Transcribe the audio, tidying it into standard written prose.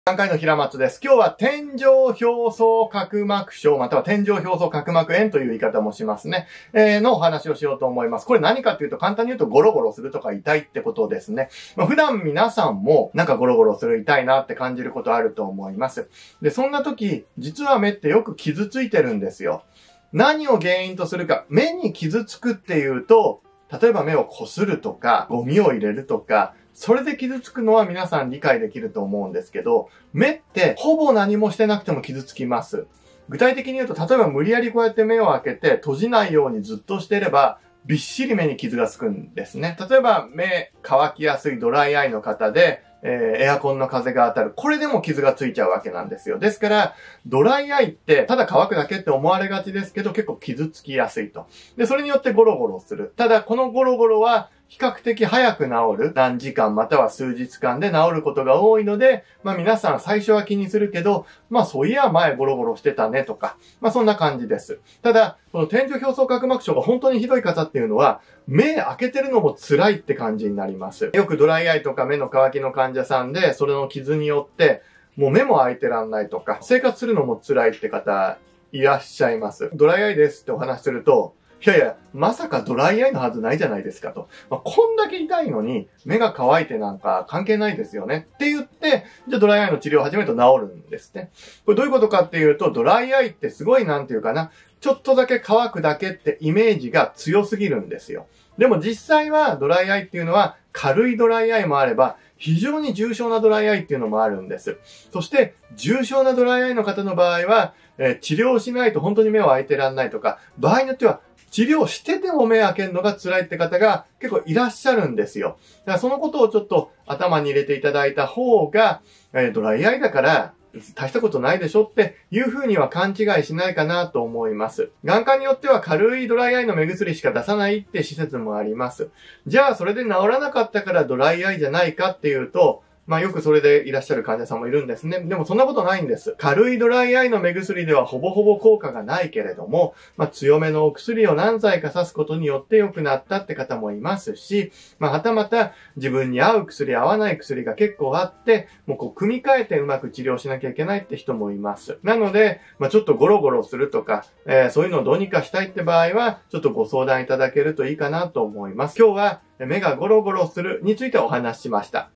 3回の平松です。今日は天井表層角膜症、または天井表層角膜炎という言い方もしますね。のお話をしようと思います。これ何かというと簡単に言うとゴロゴロするとか痛いってことですね。普段皆さんもなんかゴロゴロする痛いなって感じることあると思います。で、そんな時、実は目ってよく傷ついてるんですよ。何を原因とするか、目に傷つくっていうと、例えば目をこするとか、ゴミを入れるとか、それで傷つくのは皆さん理解できると思うんですけど、目ってほぼ何もしてなくても傷つきます。具体的に言うと、例えば無理やりこうやって目を開けて閉じないようにずっとしてれば、びっしり目に傷がつくんですね。例えば目乾きやすいドライアイの方で、エアコンの風が当たる。これでも傷がついちゃうわけなんですよ。ですから、ドライアイってただ乾くだけって思われがちですけど、結構傷つきやすいと。で、それによってゴロゴロする。ただ、このゴロゴロは比較的早く治る。何時間または数日間で治ることが多いので、皆さん最初は気にするけど、そういや前ゴロゴロしてたねとか、そんな感じです。ただ、この天井表層角膜症が本当にひどい方っていうのは、目開けてるのも辛いって感じになります。よくドライアイとか目の乾きの患者さんで、それの傷によって、もう目も開いてらんないとか、生活するのも辛いって方いらっしゃいます。ドライアイですってお話しすると、いやいや、まさかドライアイのはずないじゃないですかと。こんだけ痛いのに、目が乾いてなんか関係ないですよねって言って、じゃあドライアイの治療を始めると治るんですね。これどういうことかっていうと、ドライアイってすごいなんていうかな、ちょっとだけ乾くだけってイメージが強すぎるんですよ。でも実際はドライアイっていうのは軽いドライアイもあれば、非常に重症なドライアイっていうのもあるんです。そして、重症なドライアイの方の場合は、治療しないと本当に目を開いてらんないとか、場合によっては治療してでも目開けるのが辛いって方が結構いらっしゃるんですよ。だからそのことをちょっと頭に入れていただいた方が、ドライアイだから大したことないでしょっていう風には勘違いしないかなと思います。眼科によっては軽いドライアイの目薬しか出さないって施設もあります。じゃあそれで治らなかったからドライアイじゃないかっていうと、よくそれでいらっしゃる患者さんもいるんですね。でもそんなことないんです。軽いドライアイの目薬ではほぼほぼ効果がないけれども、強めのお薬を何剤か刺すことによって良くなったって方もいますし、はたまた自分に合う薬、合わない薬が結構あって、もう組み替えてうまく治療しなきゃいけないって人もいます。なので、ちょっとゴロゴロするとか、そういうのをどうにかしたいって場合は、ちょっとご相談いただけるといいかなと思います。今日は目がゴロゴロするについてお話ししました。